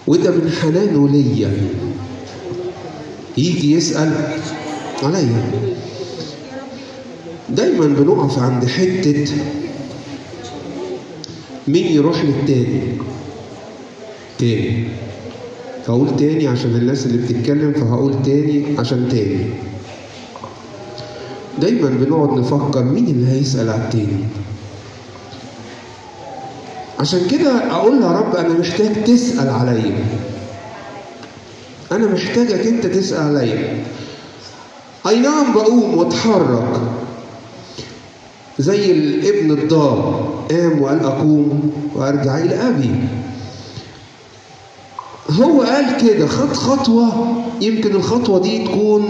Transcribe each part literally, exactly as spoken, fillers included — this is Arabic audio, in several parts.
وده من حنانه ليا يجي يسأل عليا. دايما بنقف عند حتة مين يروح للتاني تاني. فهقول تاني عشان الناس اللي بتتكلم، فهقول تاني عشان تاني. دايما بنقعد نفكر مين اللي هيسأل على التاني. عشان كده اقول يا رب انا محتاج تسأل عليا، انا محتاجك انت تسأل عليا. اي نعم بقوم واتحرك زي الابن الضال، قام وقال اقوم وارجع الى ابي. هو قال كده، خد خطوه، يمكن الخطوه دي تكون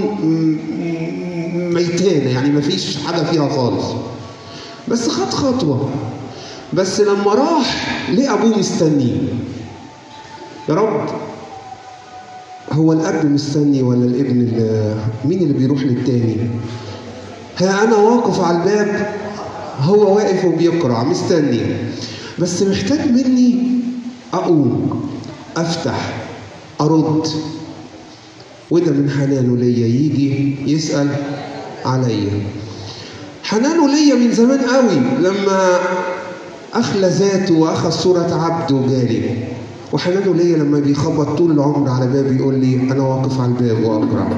ميتانه يعني مفيش حاجه فيها خالص، بس خد خطوه. بس لما راح لقى ابوه مستنيه. يا رب هو الاب مستني ولا الابن اللي مين اللي بيروح للتاني؟ ها انا واقف على الباب، هو واقف وبيقرع مستني، بس محتاج مني اقوم افتح ارد. وده من حنانه ليا يجي يسأل عليا. حنانه ليا من زمان قوي، لما اخلى ذاته واخذ صورة عبد وجالي. وحنانه ليا لما بيخبط طول العمر على بابي يقول لي انا واقف على الباب واقرع.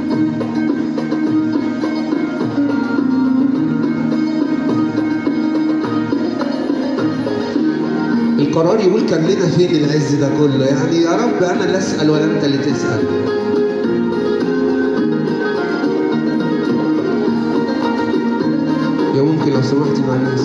القرار يقول كان لنا فين العز ده كله؟ يعني يا رب انا اللي اسال ولا انت اللي تسال؟ يا ممكن لو سمحتي مع الناس.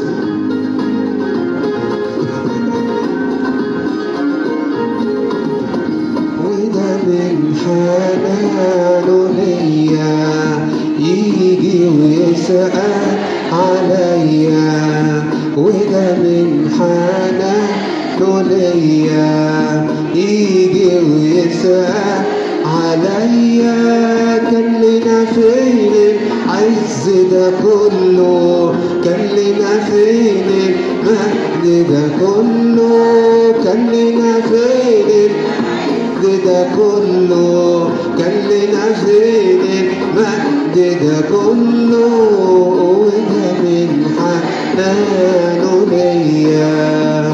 وده من حنانه ليا يجي ويسأل عليا. وده من حنانه ليا يجي ويسأل عليا. كان لنا فين العز ده كله؟ كان لنا فين المجد ده كله؟ كان لنا فين المجد ده كله؟ كان لنا فين المجد ده كله؟ وده من حنانه ليا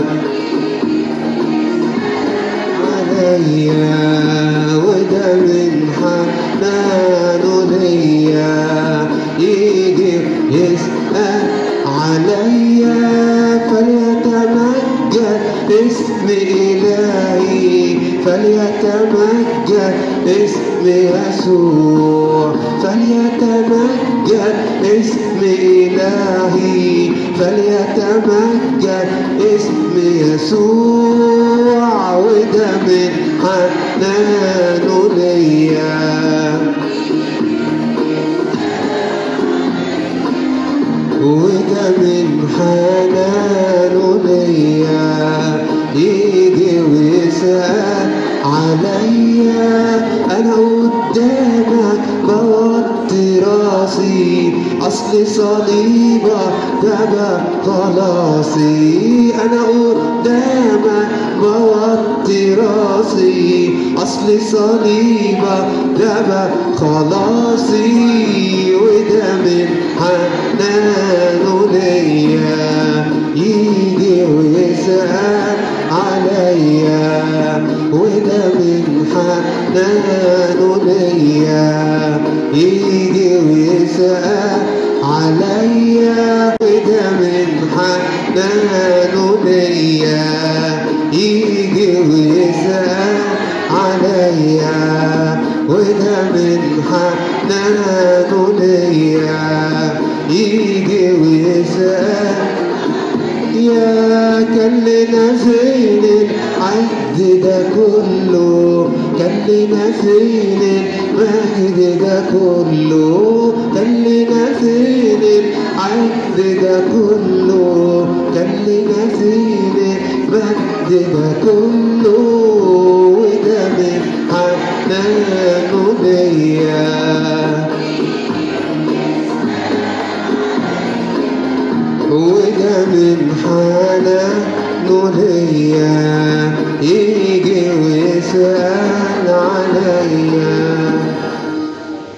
عليا. وده من حنانه ليا يجي يسأل عليا. فليتمجد اسم إلهي، فليتمجد اسم يسوع، فليتمجد اسم إلهي، فليتمجد اسم يسوع. وده من حنانه ليا. وده من حنانه ليا يجي ويسأل عليا. أنا قدامك بوطي راسي، أصل صليبك جاب خلاصي. أنا قدامك بوطي راسي، أصل صليبك جاب خلاصي. وده من حنانه ليا يجي ويسأل عليا. وده من حنانه ليا يجي ويسأل عليا. وده من حنانه ليا يجي ويسأل عليا. وده من حنانه ليا يجي ويسأل. يا كان لنا فين العد ده كله؟ كان لنا فين المجد ده كله؟ كان لنا فين العد ده كله؟ كان لنا فين المجد ده كله؟ وده من حنانه ليا. وده من حنانه ليا يجي ويسأل تقال عليا